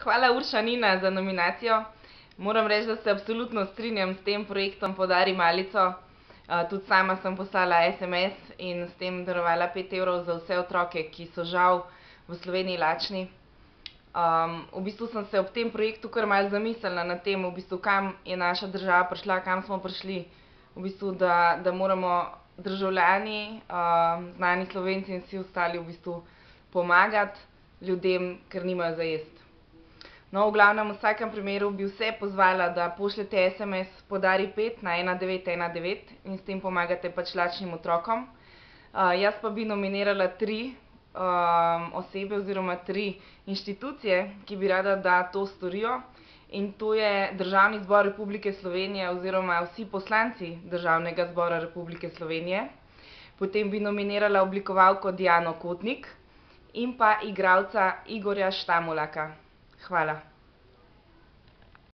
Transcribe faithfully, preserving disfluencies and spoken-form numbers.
Hvala, Urša Nina, za nominacijo. Moram reči, da se absolutno strinjam s tem projektom Podari malico. Tudi sama sem poslala es em es in s tem darovala pet evrov za vse otroke, ki so žal v Sloveniji lačni. Um, v bistvu sem se ob tem projektu kar malo zamislila nad tem, v bistvu, kam je naša država prišla, kam smo prišli. V bistvu, da, da moramo državljani, um, znani Slovenci in vsi ostali v bistvu pomagati ljudem, ker nimajo za jesti. No, v glavnem, v vsakem primeru bi vse pozvala, da pošljete es em es Podari pet na ena devet ena devet in s tem pomagate pač lačnim otrokom. Uh, jaz pa bi nominirala tri um, osebe oziroma tri inštitucije, ki bi rada, da to storijo. In to je Državni zbor Republike Slovenije oziroma vsi poslanci Državnega zbora Republike Slovenije. Potem bi nominirala oblikovalko Diano Kotnik in pa igralca Igorja Štamolaka. Hvala.